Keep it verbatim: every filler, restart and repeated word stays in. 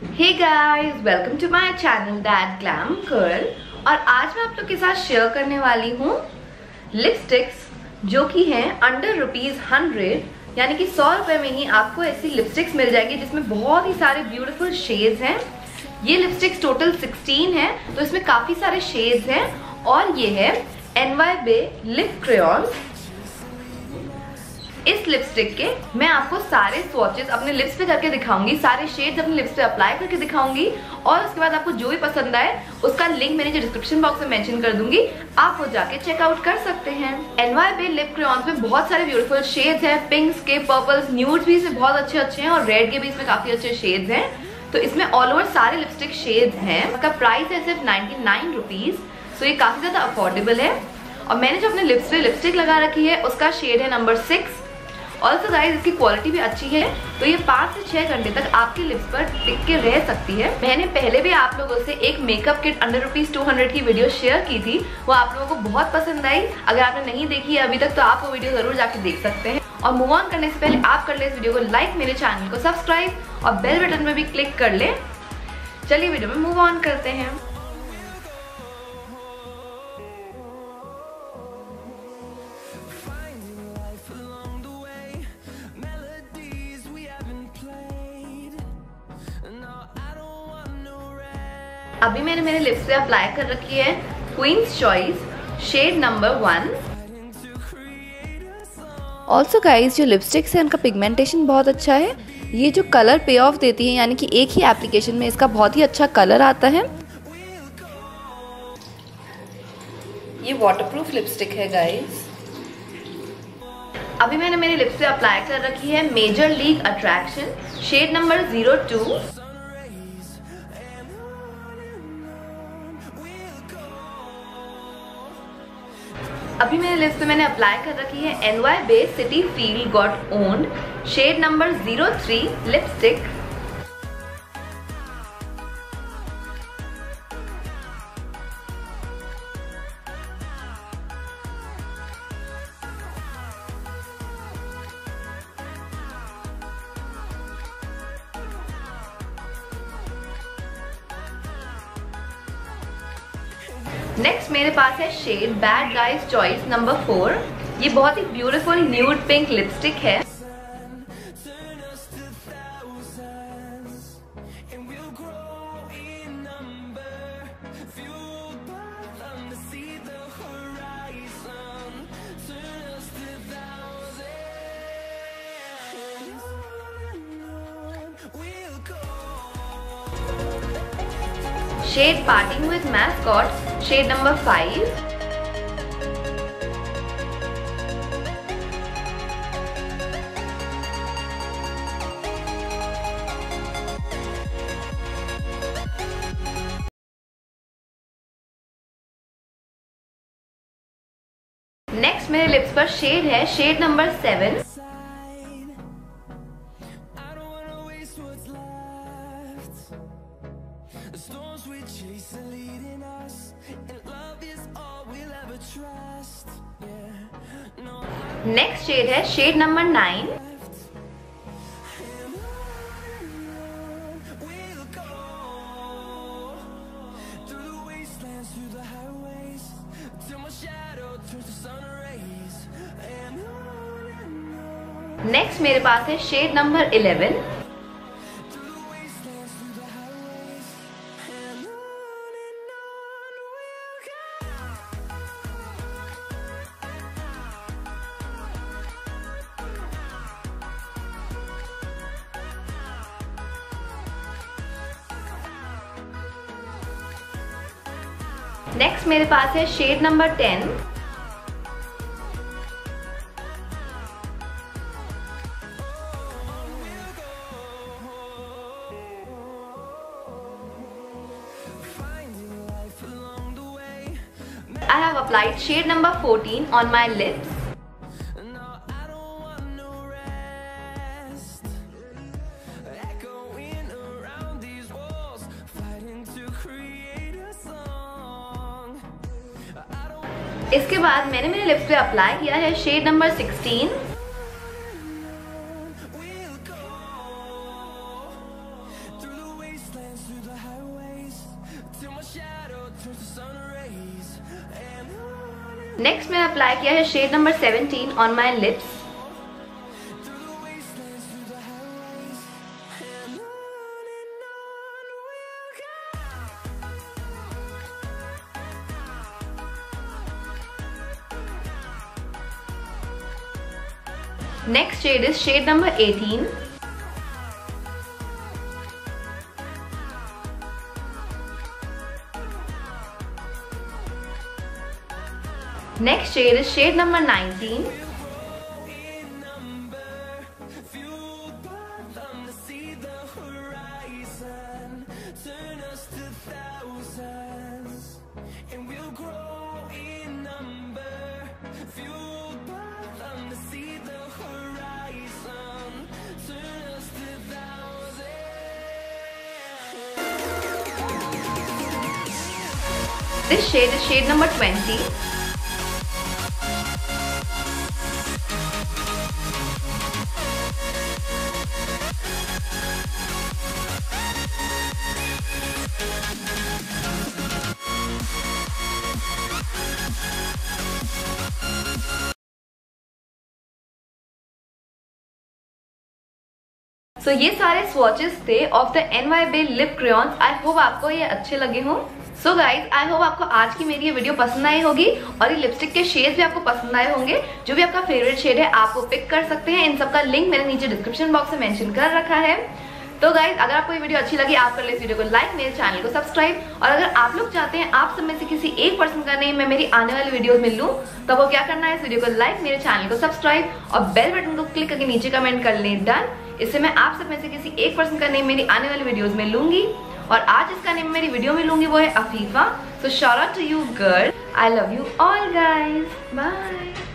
Hey guys, welcome to my channel that glam girl. और आज मैं आप लोग के साथ शेयर करने वाली हूँ लिपस्टिक्स जो कि हैं अंडर रुपीज हंड्रेड, यानी कि सौ रुपए में ही आपको ऐसी लिपस्टिक्स मिल जाएगी जिसमें बहुत ही सारे ब्यूटीफुल शेड्स हैं। ये लिपस्टिक्स टोटल सिक्सटीन है, तो इसमें काफी सारे शेड्स हैं। और ये है N Y Bae lip crayon. इस लिपस्टिक के मैं आपको सारे स्वॉचेस अपने लिप्स पे करके दिखाऊंगी, सारे शेड्स अपने लिप्स पे अप्लाई करके दिखाऊंगी और उसके बाद आपको जो भी पसंद आए उसका लिंक मैंने जो डिस्क्रिप्शन बॉक्स में मेंशन कर दूंगी, आप वो जाके चेकआउट कर सकते हैं। N Y Bae lip crayons में बहुत सारे ब्यूटीफुल शेड्स हैं, पिंक्स के, पर्पल्स, न्यूड्स भी इसमें बहुत अच्छे अच्छे हैं और रेड के भी इसमें काफी अच्छे शेड्स हैं। तो इसमें ऑल ओवर सारे लिपस्टिक शेड्स हैं। इसका प्राइस है सिर्फ नाइनटी नाइन रुपीज, तो ये काफी ज्यादा अफोर्डेबल है। और मैंने जो अपने लिप्स पे लिपस्टिक लगा रखी है उसका शेड है नंबर सिक्स। ऑल्सो गाइज इसकी क्वालिटी भी अच्छी है, तो ये पाँच से छह घंटे तक आपके लिप्स पर टिक के रह सकती है। मैंने पहले भी आप लोगों से एक makeup kit under rupees two hundred की वीडियो शेयर की थी, वो आप लोगों को बहुत पसंद आई। अगर आपने नहीं देखी है अभी तक तो आप वो वीडियो जरूर जाके देख सकते हैं। और मूव ऑन करने से पहले आप कर ले इस वीडियो को लाइक, मेरे चैनल को सब्सक्राइब और बेल बटन में भी क्लिक कर ले। चलिए वीडियो में मूव ऑन करते हैं। अभी मैंने मेरे लिप्स पे अप्लाई कर रखी है queen's choice shade number one. Also guys जो लिपस्टिक्स है उनका पिगमेंटेशन बहुत अच्छा है। ये जो कलर पे ऑफ देती है, यानी कि एक ही एप्लीकेशन में इसका बहुत ही अच्छा कलर आता है। ये वाटरप्रूफ लिपस्टिक है गाइज। अभी मैंने मेरे लिप्स पे अप्लाई कर रखी है major league attraction shade number zero two. अभी मेरे लिप्स पे मैंने अप्लाई कर रखी है N Y Bae city feel got owned shade number zero three lipstick. Next मेरे पास है shade bad guys choice number four. ये बहुत ही ब्यूटीफुल न्यूड पिंक लिपस्टिक है। Shade parting with mascot shade number five. Next मेरे lips पर shade है shade number seven. Next shade है शेड नंबर नाइन। नेक्स्ट मेरे पास है शेड नंबर इलेवन। नेक्स्ट मेरे पास है shade number ten. I have applied shade number fourteen on my lips. इसके बाद मैंने मेरे लिप्स पे अप्लाई किया है शेड नंबर सिक्सटीन। नेक्स्ट मैंने अप्लाई किया है shade number seventeen on my lips. Next shade is shade number eighteen. Next shade is shade number nineteen. This shade is shade number twenty. So ये सारे swatches थे of the N Y Bae lip crayons. I hope आपको ये अच्छे लगे हों। So guys, आई hope आपको आज की मेरी ये वीडियो पसंद आई होगी और ये लिपस्टिक के शेड्स भी आपको पसंद आए होंगे। जो भी आपका फेवरेट शेड है आप वो पिक कर सकते हैं। इन सबका लिंक मैंने नीचे डिस्क्रिप्शन बॉक्स में मेंशन कर रखा है। तो गाइज, अगर आपको ये वीडियो अच्छी लगी आप कर ले इस वीडियो को लाइक, मेरे चैनल को सब्सक्राइब, और अगर आप लोग चाहते हैं आप सब में से किसी एक पर्सन का नेम मैं मेरी आने वाली वीडियोस में लूं, तो वो क्या करना है, इस वीडियो को लाइक, मेरे चैनल को सब्सक्राइब और बेल बटन को क्लिक करके नीचे कमेंट कर लें डन। इससे मैं आप सब में से किसी एक पर्सन का नेम मेरी आने वाली वीडियोस में लूंगी, और आज इसका नेम मेरी वीडियो में लूंगी वो है Afifa. So shout out to you girl, I love you all guys, bye.